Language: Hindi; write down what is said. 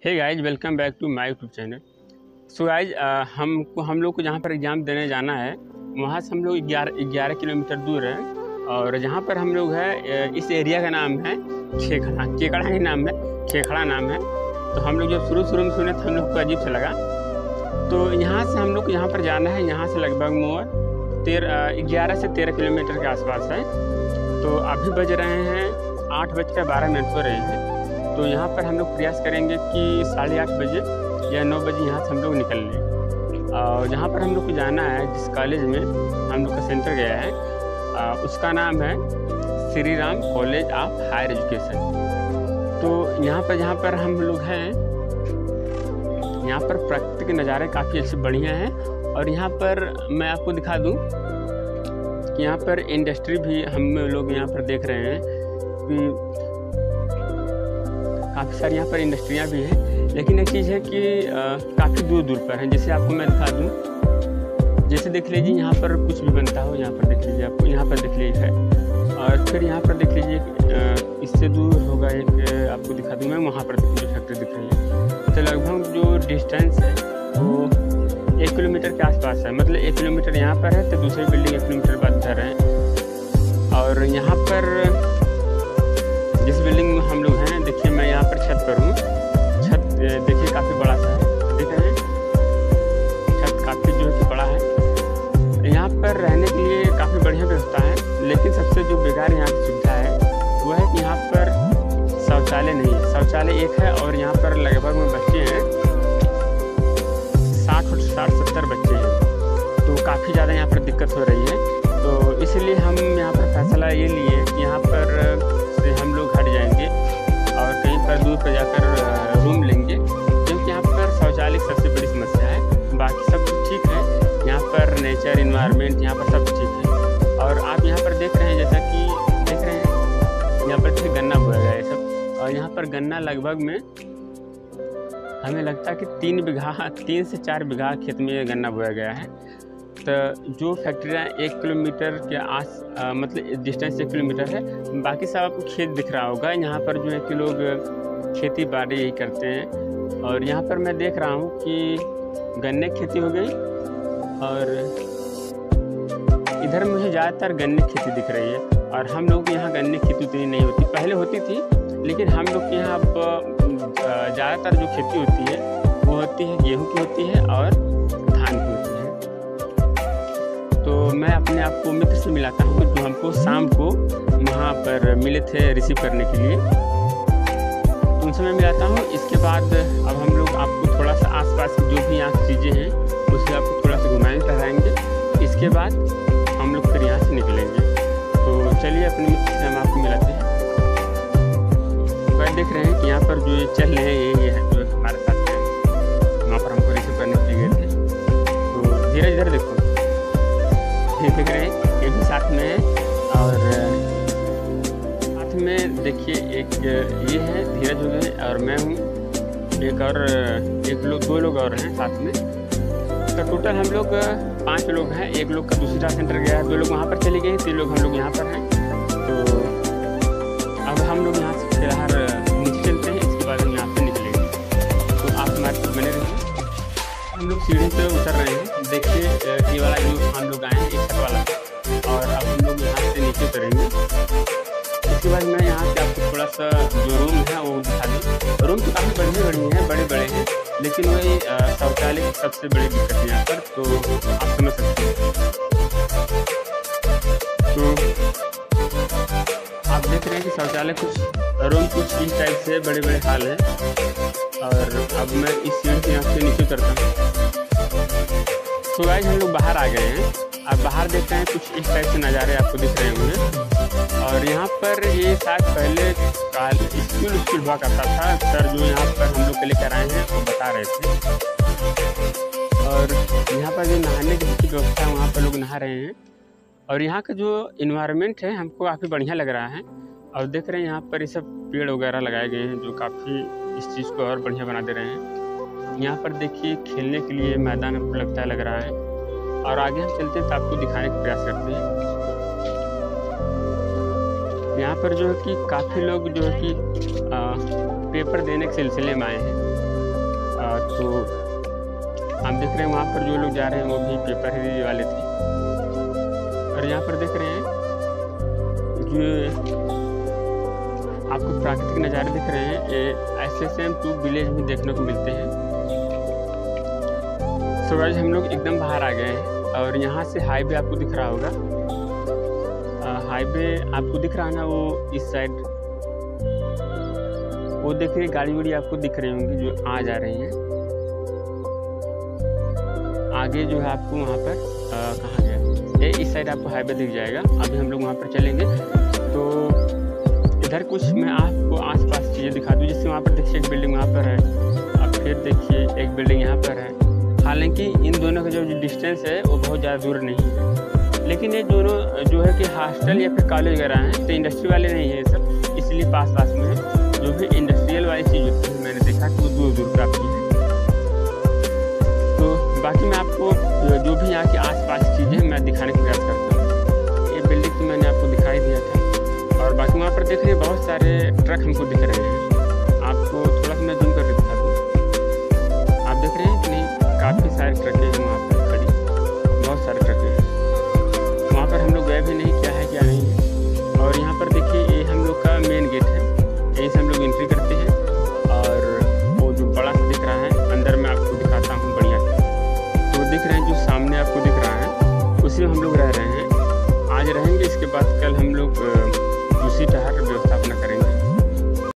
Hey guys, welcome back to my YouTube channel. So guys, हम लोग को जहाँ पर एग्ज़ाम देने जाना है वहाँ से हम लोग 11 किलोमीटर दूर है। और जहाँ पर हम लोग है इस एरिया का नाम है केकड़ा ही नाम है, खेखड़ा नाम है। तो हम लोग जब शुरू में सुने तो हम लोग को अजीब से लगा। तो यहाँ से हम लोग को यहाँ पर जाना है, यहाँ से लगभग 11 से 13 किलोमीटर के आसपास है। तो अभी बज रहे हैं 8:12 हो रहे हैं। तो यहाँ पर हम लोग प्रयास करेंगे कि 8:30 बजे या 9 बजे यहाँ से हम लोग निकल लें। और जहाँ पर हम लोग को जाना है, जिस कॉलेज में हम लोग का सेंटर गया है, उसका नाम है Shri Ram college of higher education. तो यहाँ पर जहाँ पर हम लोग हैं, यहाँ पर प्रकृति के नज़ारे काफ़ी अच्छे बढ़िया हैं। और यहाँ पर मैं आपको दिखा दूँ कि यहाँ पर इंडस्ट्री भी हम लोग यहाँ पर देख रहे हैं कि काफ़ी सारी यहाँ पर इंडस्ट्रियाँ भी हैं। लेकिन एक चीज़ है कि काफ़ी दूर पर हैं। जैसे आपको मैं दिखा दूँ, जैसे देख लीजिए यहाँ पर कुछ भी बनता हो, यहाँ पर देख लीजिए, आपको यहाँ पर देख लीजिए है। और फिर यहाँ पर देख लीजिए इससे दूर होगा एक, आपको दिखा दूँ मैं, वहाँ पर देखिए फैक्ट्री दिख रही है। तो लगभग जो डिस्टेंस है वो 1 किलोमीटर के आसपास है। मतलब 1 किलोमीटर यहाँ पर है तो दूसरी बिल्डिंग 1 किलोमीटर बाद इधर है। और यहाँ पर जिस बिल्डिंग में हम लोग हैं, देखिए मैं यहाँ पर छत पर हूँ। छत देखिए काफ़ी बड़ा सा है, देख रहे हैं, छत काफ़ी जो है कि बड़ा है। यहाँ पर रहने के लिए काफ़ी बढ़िया व्यवस्था है। लेकिन सबसे जो बेकार यहाँ की सुविधा है वो है कि यहाँ पर शौचालय नहीं है। शौचालय एक है और यहाँ पर लगभग में बच्चे हैं 60-70 बच्चे हैं। तो काफ़ी ज़्यादा यहाँ पर दिक्कत हो रही है। तो इसलिए हम यहाँ पर फैसला ये लिए कि यहाँ पर से हम लोग हट जाएंगे और कहीं पर दूर पर जाकर रूम लेंगे, क्योंकि यहाँ पर शौचालय सबसे बड़ी समस्या है। बाकी सब कुछ ठीक है, यहाँ पर नेचर इन्वायरमेंट यहाँ पर सब ठीक है। और आप यहाँ पर देख रहे हैं, जैसा कि देख रहे हैं यहाँ पर फिर गन्ना बोया गया है सब। और यहाँ पर गन्ना लगभग में हमें लगता है कि 3 से 4 बीघा खेत में गन्ना बोया गया है। तो जो फैक्ट्रियाँ 1 किलोमीटर के मतलब डिस्टेंस 1 किलोमीटर है, बाकी सब आपको खेत दिख रहा होगा। यहाँ पर जो है कि लोग खेती बाड़ी यही करते हैं। और यहाँ पर मैं देख रहा हूँ कि गन्ने की खेती हो गई और इधर मुझे ज़्यादातर गन्ने की खेती दिख रही है। और हम लोग के यहाँ गन्ने की खेती उतनी नहीं होती, पहले होती थी, लेकिन हम लोग के यहाँ अब ज़्यादातर जो खेती होती है वो होती है गेहूँ की होती है और धान की होती है। तो मैं अपने आप को मित्र से मिलाता हूँ जो हमको शाम को वहाँ पर मिले थे रिसीव करने के लिए, तो उनसे मैं मिलाता हूँ। इसके बाद अब हम लोग आपको थोड़ा सा आसपास की जो भी यहाँ की चीज़ें हैं उससे आपको थोड़ा सा घुमाएंगे टहराएंगे। इसके बाद हम लोग फिर यहाँ से निकलेंगे। तो चलिए अपने मित्र से हम आपको मिलाते हैं। तो देख रहे हैं कि यहाँ पर जो ये चल रहे हैं ये है जो हमारे साथ है, वहाँ पर हमको रिसीव करने के लिए गए थे। तो धीरे धीरे देखो, देख रहे हैं ये भी साथ में है। और साथ में देखिए एक ये है धीरज हो गए और मैं हूँ, दो लोग और हैं साथ में। तो टोटल हम लोग 5 लोग हैं। एक लोग का दूसरा सेंटर गया है, 2 लोग वहाँ पर चले गए हैं, 3 लोग हम लोग यहाँ पर हैं। तो अब हम लोग यहाँ से फिलहाल नीचे चलते हैं, इसके बाद हम यहाँ से निकलेंगे। तो आप हमारे साथ बने रहिए। हम लोग सीढ़ी पे उतर रहे हैं। देखिए ये वाला जो हम लोग आए हैं एक छत वाला, और अब हम लोग यहाँ से नीचे उतरेंगे। इसके बाद मैं यहाँ से आपको थोड़ा सा जो रूम है वो दिखा दूँ। रूम तो काफ़ी बढ़िया हैं, बड़े हैं, लेकिन वही शौचालय की सबसे बड़ी दिक्कत है यहाँ पर। तो आप समझ सकते हैं। तो आप देख रहे हैं कि शौचालय रूम कुछ इस टाइप से बड़े हाल है। और अब मैं इस सीढ़ी से यहाँ से नीचे उतरता हूँ। तो गाइस हम लोग बाहर आ गए हैं। अब बाहर देखते हैं, कुछ इस टाइप से नज़ारे आपको दिख रहे होंगे। और यहाँ पर ये शायद पहले स्कूल हुआ करता था। सर जो यहाँ पर हम लोग के लेकर आए हैं वो बता रहे थे। और यहाँ पर जो नहाने की व्यवस्था है वहाँ पर लोग नहा रहे हैं। और यहाँ का जो इन्वायरमेंट है हमको काफ़ी बढ़िया लग रहा है। और देख रहे हैं यहाँ पर ये सब पेड़ वगैरह लगाए गए हैं जो काफ़ी इस चीज़ को और बढ़िया बना दे रहे हैं। यहाँ पर देखिए खेलने के लिए मैदान हमको लगता है लग रहा है। और आगे हम चलते हैं तो आपको दिखाने का प्रयास करते हैं। यहाँ पर जो है कि काफ़ी लोग जो है कि पेपर देने के सिलसिले में आए हैं। तो हम देख रहे हैं वहाँ पर जो लोग जा रहे हैं वो भी पेपर ही वाले थे। और यहाँ पर देख रहे हैं जो आपको प्राकृतिक नज़ारे दिख रहे हैं, ये ऐसे सेम 2 विलेज भी देखने को मिलते हैं। सो गाइस हम लोग एकदम बाहर आ गए हैं और यहाँ से हाईवे आपको दिख रहा होगा। हाईवे आपको दिख रहा है ना, वो इस साइड वो देखिए गाड़ी वाड़ी आपको दिख रही होंगी जो आ जा रही हैं। आगे जो है आपको वहाँ पर कहाँ गया, ये इस साइड आपको हाईवे दिख जाएगा। अभी हम लोग वहाँ पर चलेंगे तो इधर कुछ मैं आपको आसपास चीज़ें दिखा दूँ। जैसे वहाँ पर देखिए एक बिल्डिंग वहाँ पर है, अब फिर देखिए एक बिल्डिंग यहाँ पर है। हालांकि इन दोनों का जो डिस्टेंस है वो बहुत ज़्यादा दूर नहीं है, लेकिन ये दोनों जो है कि हॉस्टल या फिर कॉलेज वगैरह हैं, तो इंडस्ट्री वाले नहीं है ये सब, इसलिए पास में है। जो भी इंडस्ट्रियल वाली चीज़ होती है मैंने देखा कि वो दूर दूर पर आपकी है। तो बाकी मैं आपको जो भी यहाँ की आसपास चीज़ें मैं दिखाने का प्रयास करता हूँ। ये बिल्डिंग तो मैंने आपको दिखाई दिया था, और बाकी वहाँ पर देख रहे हैं बहुत सारे ट्रक हमको दिख रहे हैं। आपको थोड़ा सा मैं जूम कर दिखा दूँ, आप देख रहे हैं कि नहीं, काफ़ी सारे ट्रकें हैं वहाँ पर खड़ी, बहुत सारे ट्रकें हैं। वहाँ पर हम लोग गए भी नहीं, क्या है क्या नहीं है। और यहाँ पर देखिए ये हम लोग का मेन गेट है, यहीं से हम लोग एंट्री करते हैं। और वो जो बड़ा सा दिख रहा है अंदर मैं आपको दिखाता हूँ बढ़िया से। तो दिख रहे हैं जो सामने आपको दिख रहा है उसी में हम लोग रह रहे हैं, आज रहेंगे। इसके बाद कल हम लोग